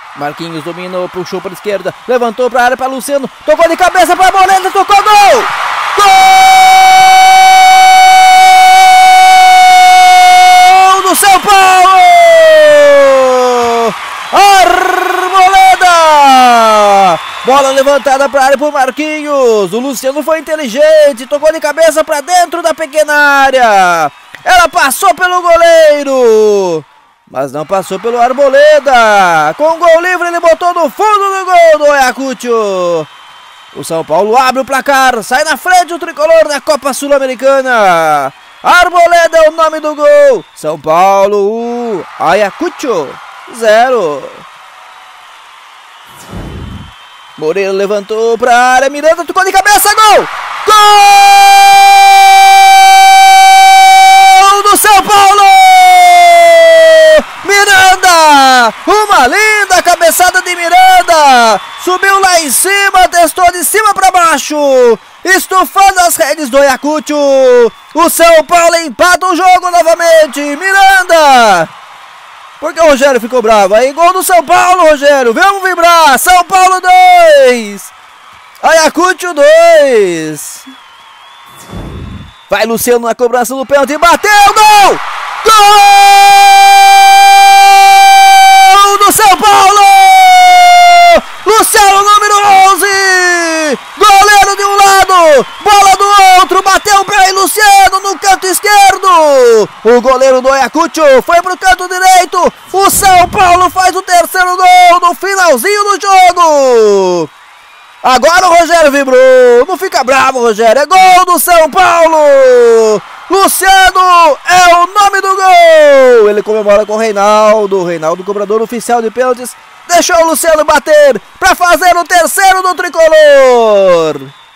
Marquinhos dominou, puxou para a esquerda, levantou para a área para Luciano, tocou de cabeça para Arboleda, tocou, gol! Gol do São Paulo! Arboleda! Bola levantada para a área por Marquinhos, o Luciano foi inteligente, tocou de cabeça para dentro da pequena área. Ela passou pelo goleiro, mas não passou pelo Arboleda. Com o gol livre ele botou no fundo do gol do Ayacucho. O São Paulo abre o placar, sai na frente o tricolor da Copa Sul-Americana. Arboleda é o nome do gol. São Paulo 1, Ayacucho 0. Moreira levantou para a área, Miranda tocou de cabeça, gol! Gol do São Paulo! Miranda! Uma linda cabeçada de Miranda! Subiu lá em cima, testou de cima para baixo, estufando as redes do Ayacucho. O São Paulo empata o jogo novamente. Miranda! Porque o Rogério ficou bravo. Aí, gol do São Paulo, Rogério. Vamos vibrar. São Paulo 2. Ayacucho 2. Vai Luciano na cobrança do pênalti. Bateu, gol! Gol do São Paulo! Luciano, número 11. Goleiro de um lado, bola do outro. Bateu o pé em Luciano no canto esquerdo. O goleiro do Ayacucho foi pro canto direito. O São Paulo faz o terceiro gol no finalzinho do jogo. Agora o Rogério vibrou. Não fica bravo, Rogério. É gol do São Paulo. Luciano é o nome do gol. Ele comemora com o Reinaldo. Reinaldo, cobrador oficial de pênaltis, deixou o Luciano bater para fazer o terceiro do tricolor.